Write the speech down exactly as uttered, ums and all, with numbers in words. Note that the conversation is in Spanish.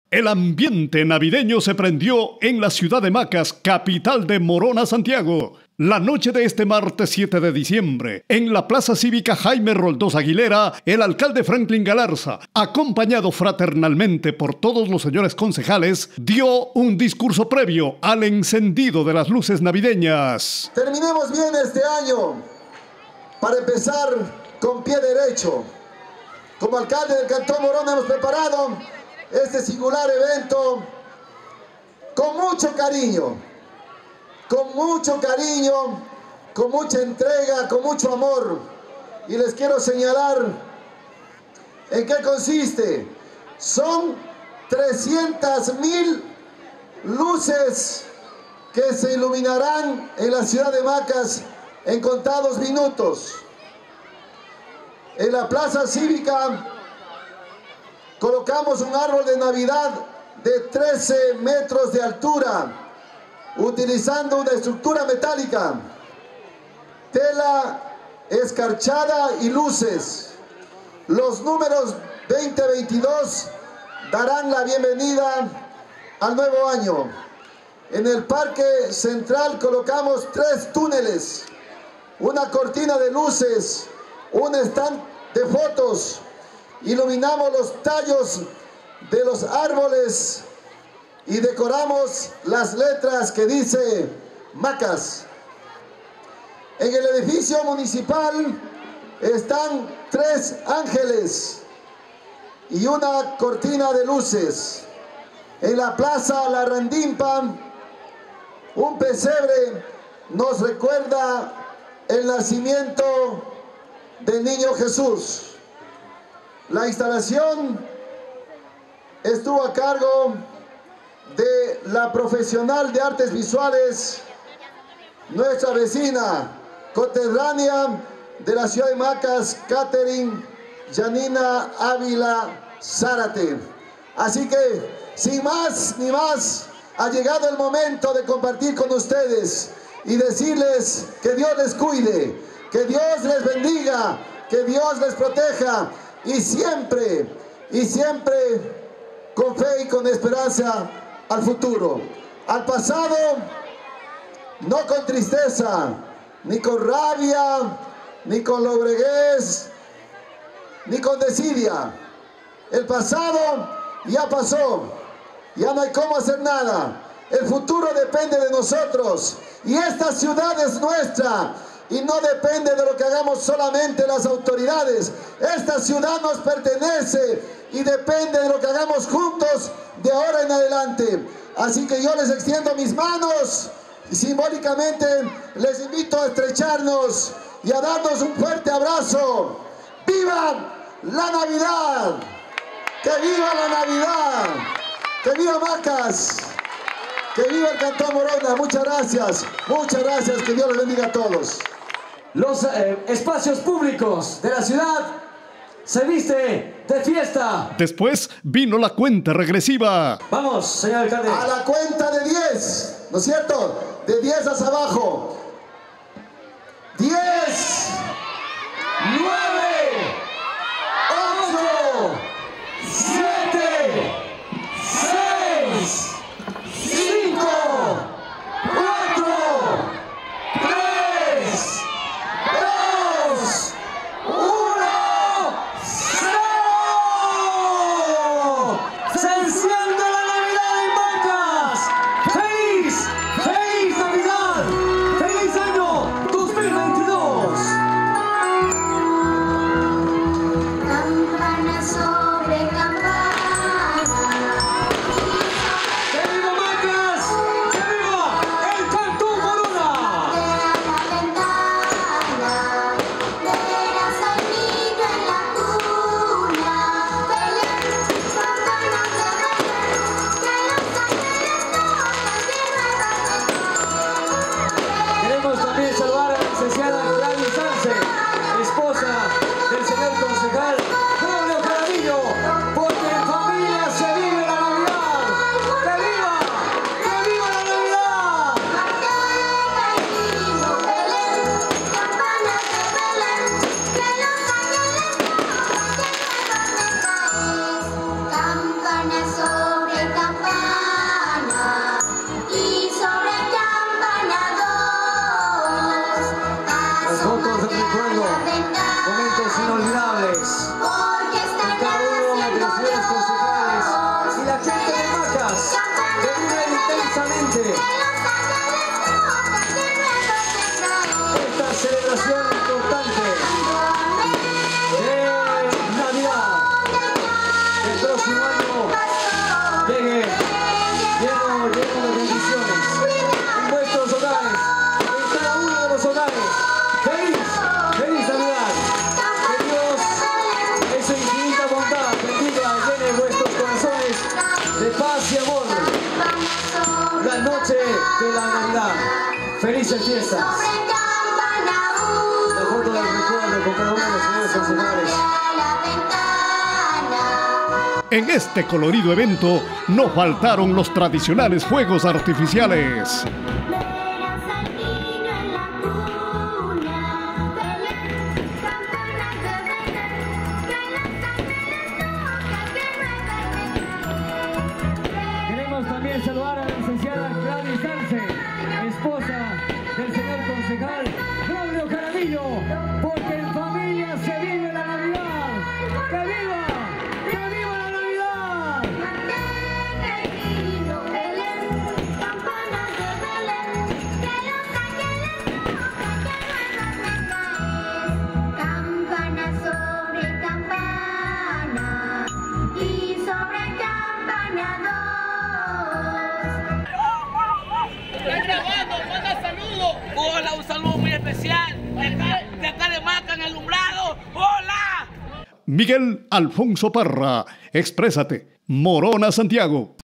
El ambiente navideño se prendió en la ciudad de Macas, capital de Morona, Santiago. La noche de este martes siete de diciembre, en la Plaza Cívica Jaime Roldós Aguilera, el alcalde Franklin Galarza, acompañado fraternalmente por todos los señores concejales, dio un discurso previo al encendido de las luces navideñas. Terminemos bien este año para empezar con pie derecho. Como alcalde del Cantón Morona hemos preparado este singular evento con mucho cariño, con mucho cariño, con mucha entrega, con mucho amor. Y les quiero señalar en qué consiste. Son trescientas mil luces que se iluminarán en la ciudad de Macas en contados minutos. En la Plaza Cívica colocamos un árbol de Navidad de trece metros de altura, utilizando una estructura metálica, tela escarchada y luces. Los números veinte veintidós darán la bienvenida al nuevo año. En el Parque Central colocamos tres túneles, una cortina de luces, un stand de fotos. Iluminamos los tallos de los árboles y decoramos las letras que dice Macas. En el edificio municipal están tres ángeles y una cortina de luces. En la plaza La Randimpa, un pesebre nos recuerda el nacimiento del niño Jesús. La instalación estuvo a cargo de la profesional de artes visuales, nuestra vecina coterránea de la ciudad de Macas, Catherine Janina Ávila Zárate. Así que, sin más ni más, ha llegado el momento de compartir con ustedes y decirles que Dios les cuide, que Dios les bendiga, que Dios les proteja. Y siempre, y siempre con fe y con esperanza al futuro. Al pasado, no con tristeza, ni con rabia, ni con lobreguez, ni con desidia. El pasado ya pasó, ya no hay cómo hacer nada. El futuro depende de nosotros y esta ciudad es nuestra. Y no depende de lo que hagamos solamente las autoridades. Esta ciudad nos pertenece y depende de lo que hagamos juntos de ahora en adelante. Así que yo les extiendo mis manos y simbólicamente les invito a estrecharnos y a darnos un fuerte abrazo. ¡Viva la Navidad! ¡Que viva la Navidad! ¡Que viva Macas! ¡Que viva el Cantón Morona! Muchas gracias, muchas gracias. Que Dios les bendiga a todos. Los eh, espacios públicos de la ciudad se viste de fiesta. Después vino la cuenta regresiva. Vamos, señor alcalde. A la cuenta de diez, ¿no es cierto? De diez hacia abajo. diez, nueve, ocho, siete, seis, cinco, cuatro, tres, dos, uno, cero. ¡Se enciende la Navidad en Macas! ¡Feliz! ¡Feliz Navidad! ¡Feliz permite esta celebración importante de Navidad. El próximo año llegue lleno, lleno de bendiciones en vuestros hogares, en cada uno de los hogares. ¡Feliz, feliz Navidad! Que Dios, en su infinita bondad, bendiga y llene vuestros corazones de paz y amor. La noche de la Navidad. ¡Felices fiestas! La foto del recuerdo con cada uno de los señores concejales. En este colorido evento no faltaron los tradicionales fuegos artificiales. Queremos también saludar a la licenciada Gladys Arce, esposa del señor concejal Braulio Jaramillo, porque en familia se vive la Navidad. ¡Que viva! ¡Que viva la Navidad! Campana sobre campana y sobre campana dos. Estoy grabando, manda saludos. Hola, un saludo muy especial. De acá de, acá de Maca, en Alumbrado. ¡Hola! Miguel Alfonso Parra, exprésate, Morona Santiago.